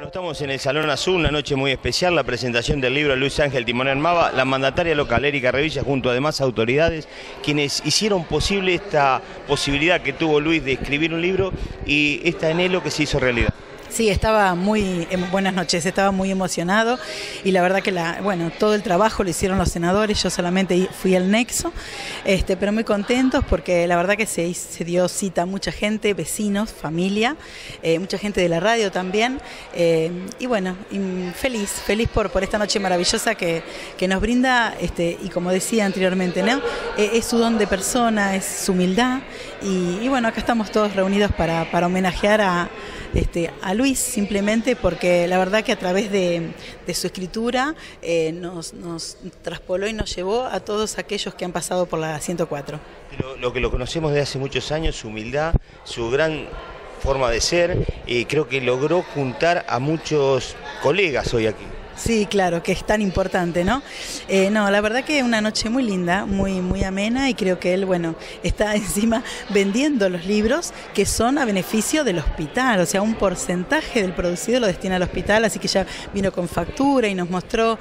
Bueno, estamos en el Salón Azul, una noche muy especial, la presentación del libro de Luis Ángel Timonel Mava, la mandataria local Erika Revilla, junto a demás autoridades, quienes hicieron posible esta posibilidad que tuvo Luis de escribir un libro y este anhelo que se hizo realidad. Sí, estaba muy, buenas noches, estaba muy emocionado y la verdad que todo el trabajo lo hicieron los senadores, yo solamente fui al nexo, pero muy contentos porque la verdad que se dio cita a mucha gente, vecinos, familia, mucha gente de la radio también, y feliz por esta noche maravillosa que nos brinda, y como decía anteriormente, ¿no? Es su don de persona, es su humildad y bueno, acá estamos todos reunidos para homenajear a Luis, simplemente porque la verdad que a través de su escritura nos traspoló y nos llevó a todos aquellos que han pasado por la 104. Lo que lo conocemos desde hace muchos años, su humildad, su gran forma de ser, creo que logró juntar a muchos colegas hoy aquí. Sí, claro, que es tan importante, ¿no? La verdad que es una noche muy linda, muy amena, y creo que él, está encima vendiendo los libros que son a beneficio del hospital, o sea, un porcentaje del producido lo destina al hospital, así que ya vino con factura y nos mostró,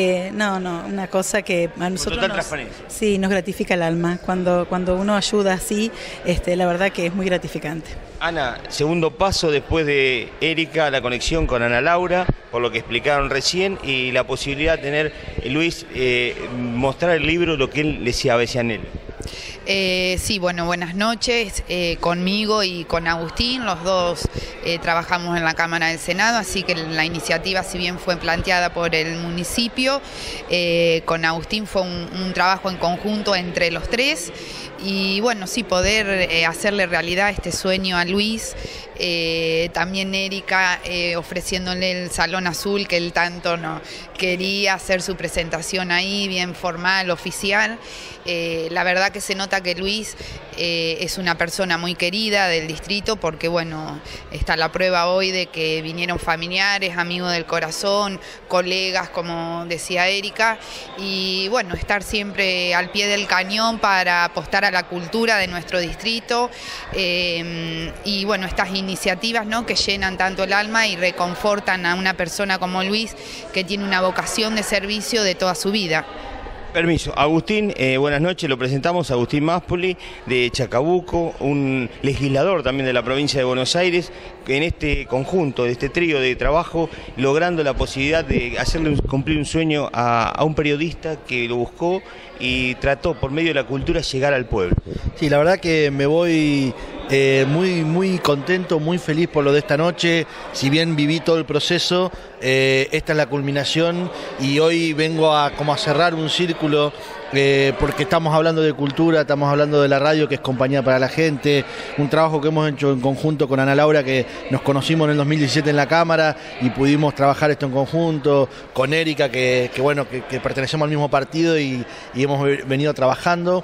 una cosa que a nosotros nos gratifica el alma, cuando uno ayuda así, la verdad que es muy gratificante. Ana, segundo paso después de Erika, la conexión con Ana Laura, por lo que explicaron recién, y la posibilidad de tener, Luis, mostrar el libro, lo que él decía a veces en él. Sí, buenas noches, conmigo y con Agustín, los dos trabajamos en la Cámara del Senado, así que la iniciativa, si bien fue planteada por el municipio, con Agustín fue un trabajo en conjunto entre los tres, y sí, poder hacerle realidad este sueño a Luis, también Erika ofreciéndole el Salón Azul, que él tanto no quería hacer su presentación ahí, bien formal, oficial. La verdad que se nota que Luis es una persona muy querida del distrito, porque está la prueba hoy de que vinieron familiares, amigos del corazón, colegas, como decía Erika, y estar siempre al pie del cañón para apostar a la cultura de nuestro distrito, y estas iniciativas, ¿no?, que llenan tanto el alma y reconfortan a una persona como Luis, que tiene una vocación de servicio de toda su vida. Permiso. Agustín, buenas noches, lo presentamos, Agustín Máspoli, de Chacabuco, un legislador también de la provincia de Buenos Aires, en este conjunto, de este trío de trabajo, logrando la posibilidad de hacerle cumplir un sueño a un periodista que lo buscó y trató por medio de la cultura llegar al pueblo. Sí, la verdad que me voy muy contento, muy feliz por lo de esta noche. Si bien viví todo el proceso, esta es la culminación y hoy vengo a cerrar un círculo, porque estamos hablando de cultura, estamos hablando de la radio, que es compañía para la gente, un trabajo que hemos hecho en conjunto con Ana Laura, que nos conocimos en el 2017 en la Cámara y pudimos trabajar esto en conjunto, con Erika, que pertenecemos al mismo partido y hemos venido trabajando,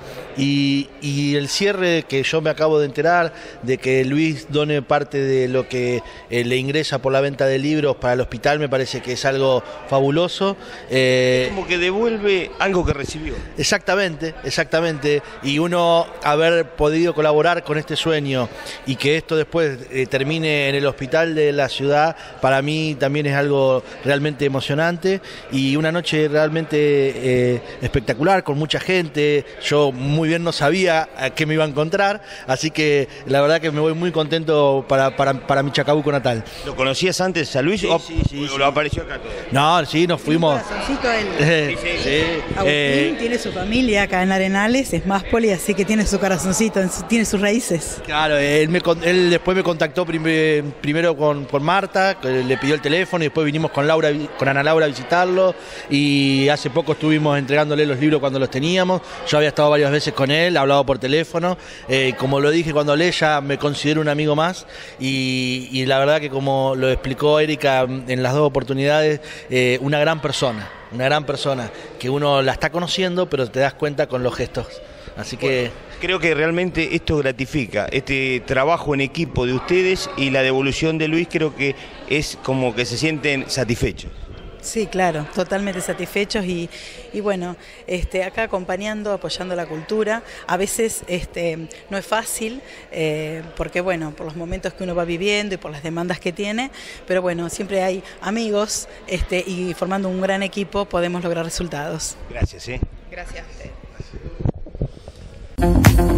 y el cierre, que yo me acabo de enterar de que Luis done parte de lo que le ingresa por la venta de libros para el hospital, me parece que es algo fabuloso. Es como que devuelve algo que recibió. Exactamente, y uno haber podido colaborar con este sueño y que esto después termine en el hospital de la ciudad, para mí también es algo realmente emocionante y una noche realmente espectacular, con mucha gente. Yo muy bien no sabía a qué me iba a encontrar, así que la verdad que me voy muy contento para mi Chacabuco natal. ¿Lo conocías antes a Luis? Sí. ¿Lo apareció acá todo? No, sí, nos fuimos. Agustín tiene su familia acá en Arenales, es Máspoli, así que tiene su corazoncito, tiene sus raíces. Claro, él después me contactó primero con Marta, que le pidió el teléfono, y después vinimos con Ana Laura a visitarlo, y hace poco estuvimos entregándole los libros cuando los teníamos. Yo había estado varias veces con él, hablado por teléfono, como lo dije cuando hablé, ya me considero un amigo más, y la verdad que, como lo explicó Erika en las dos oportunidades, una gran persona, que uno la está conociendo, pero te das cuenta con los gestos. Así que creo que realmente esto gratifica, este trabajo en equipo de ustedes y la devolución de Luis, creo que es como que se sienten satisfechos. Sí, claro, totalmente satisfechos y bueno, acá acompañando, apoyando la cultura. A veces no es fácil porque bueno, por los momentos que uno va viviendo y por las demandas que tiene, pero bueno, siempre hay amigos y formando un gran equipo podemos lograr resultados. Gracias. Gracias a usted.